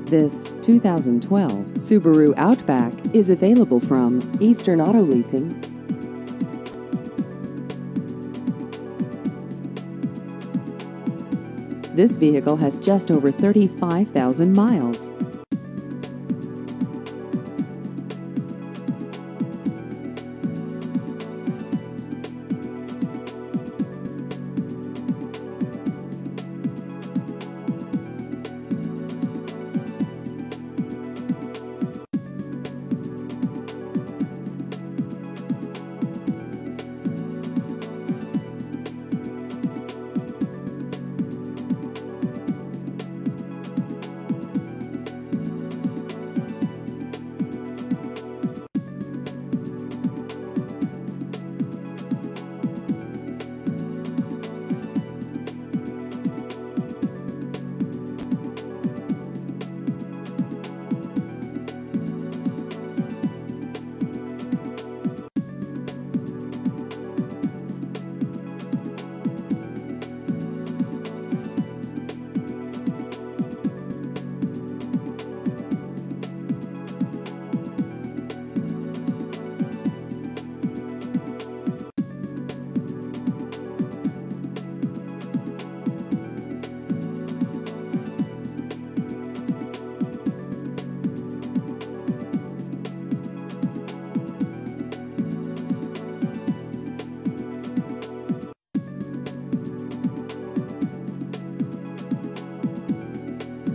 This 2012 Subaru Outback is available from Eastern Auto Leasing. This vehicle has just over 35,000 miles.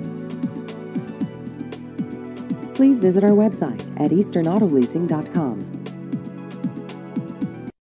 Please visit our website at easternautoleasing.com.